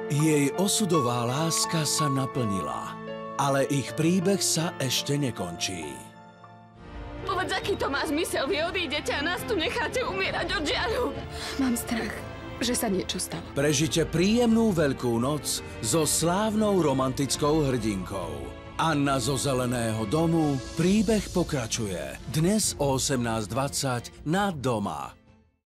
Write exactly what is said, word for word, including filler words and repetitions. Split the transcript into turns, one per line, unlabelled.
Jej osudová láska sa naplnila, ale ich príbeh sa ešte nekončí.
Povedz, aký to má zmysel? Vy odídete a nás tu necháte umierať od žiaľu.
Mám strach, že sa niečo stalo.
Prežite príjemnú Veľkú noc so slávnou romantickou hrdinkou. Anna zo Zeleného domu, príbeh pokračuje. Dnes o osemnásť dvadsať na Doma.